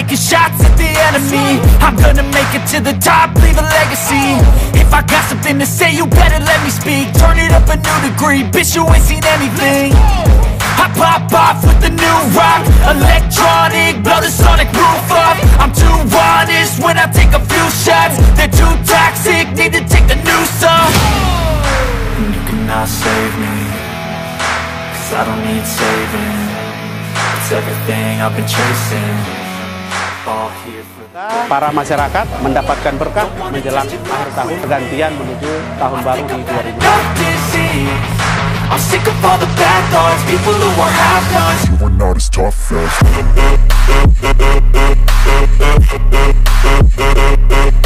taking shots at the enemy. I'm gonna make it to the top, leave a legacy. If I got something to say, you better let me speak. Turn it up a new degree, bitch, you ain't seen anything. I pop off with the new rock, electronic, blow the sonic roof up. I'm too honest when I take a few shots. They're too toxic, need to take the noose off. And you cannot save me, cause I don't need saving. It's everything I've been chasing. All here for para masyarakat mendapatkan berkah menjelang akhir tahun pergantian menuju tahun baru di 2020. I'm sick of all the bad thoughts, people who are half-nots. You are not as tough as